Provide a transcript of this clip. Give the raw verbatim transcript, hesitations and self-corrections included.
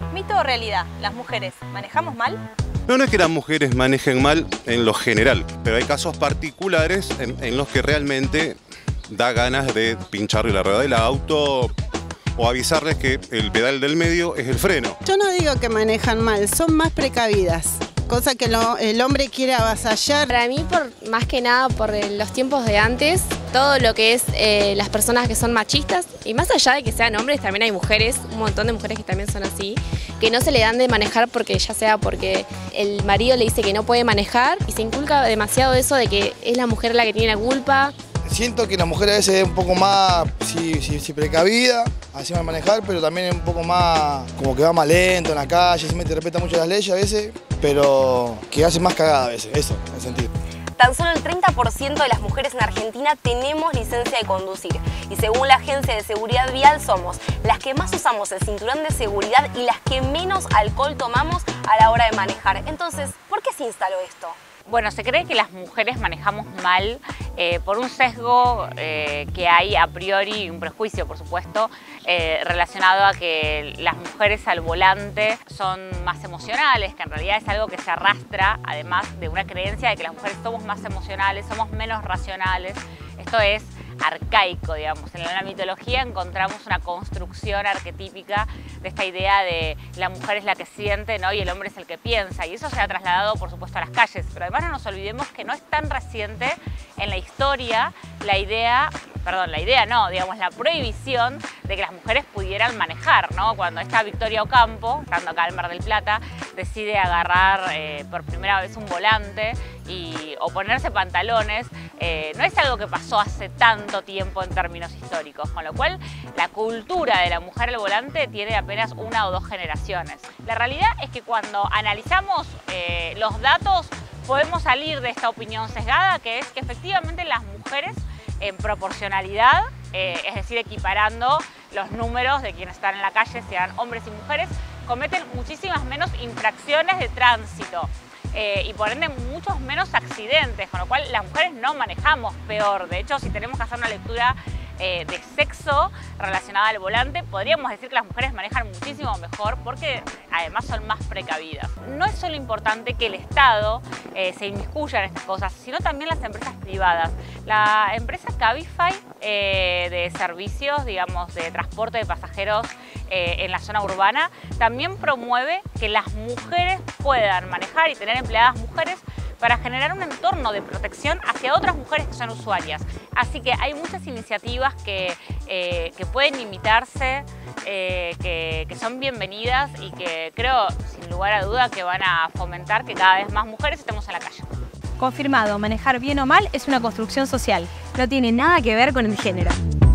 ¿Mito o realidad? ¿Las mujeres manejamos mal? No, no es que las mujeres manejen mal en lo general, pero hay casos particulares en, en los que realmente da ganas de pincharle la rueda del auto o avisarles que el pedal del medio es el freno. Yo no digo que manejan mal, son más precavidas, cosa que lo, el hombre quiere avasallar. Para mí, por, más que nada por los tiempos de antes, todo lo que es eh, las personas que son machistas, y más allá de que sean hombres, también hay mujeres, un montón de mujeres que también son así, que no se le dan de manejar porque ya sea porque el marido le dice que no puede manejar y se inculca demasiado eso de que es la mujer la que tiene la culpa. Siento que la mujer a veces es un poco más, sí, sí, sí precavida, así va a manejar, pero también es un poco más, como que va más lento en la calle, siempre respeta mucho las leyes a veces, pero que hace más cagada a veces, eso, en el sentido. Tan solo el treinta por ciento de las mujeres en Argentina tenemos licencia de conducir y según la Agencia de Seguridad Vial somos las que más usamos el cinturón de seguridad y las que menos alcohol tomamos a la hora de manejar. Entonces, ¿por qué se instaló esto? Bueno, se cree que las mujeres manejamos mal eh, por un sesgo eh, que hay a priori, un prejuicio por supuesto, eh, relacionado a que las mujeres al volante son más emocionales, que en realidad es algo que se arrastra además de una creencia de que las mujeres somos más emocionales, somos menos racionales. Esto es arcaico, digamos. En la mitología encontramos una construcción arquetípica de esta idea de la mujer es la que siente, ¿no? Y el hombre es el que piensa. Y eso se ha trasladado, por supuesto, a las calles. Pero además no nos olvidemos que no es tan reciente en la historia la idea, perdón, la idea no, digamos, la prohibición de que las mujeres pudieran manejar, ¿no? Cuando esta Victoria Ocampo, estando acá en Mar del Plata, decide agarrar eh, por primera vez un volante y, o ponerse pantalones, eh, no es algo que pasó hace tanto tiempo en términos históricos, con lo cual la cultura de la mujer al volante tiene apenas una o dos generaciones. La realidad es que cuando analizamos eh, los datos podemos salir de esta opinión sesgada, que es que efectivamente las mujeres en proporcionalidad, eh, es decir, equiparando los números de quienes están en la calle, sean hombres y mujeres, cometen muchísimas menos infracciones de tránsito. Eh, y por ende muchos menos accidentes, con lo cual las mujeres no manejamos peor. De hecho, si tenemos que hacer una lectura eh, de sexo relacionada al volante, podríamos decir que las mujeres manejan muchísimo mejor porque además son más precavidas. No es solo importante que el Estado eh, se inmiscuya en estas cosas, sino también las empresas privadas. La empresa Cabify eh, de servicios, digamos, de transporte de pasajeros eh, en la zona urbana, también promueve que las mujeres puedan manejar y tener empleadas mujeres para generar un entorno de protección hacia otras mujeres que son usuarias. Así que hay muchas iniciativas que, eh, que pueden imitarse, eh, que, que son bienvenidas y que creo, sin lugar a duda, que van a fomentar que cada vez más mujeres estemos en la calle. Confirmado, manejar bien o mal es una construcción social. No tiene nada que ver con el género.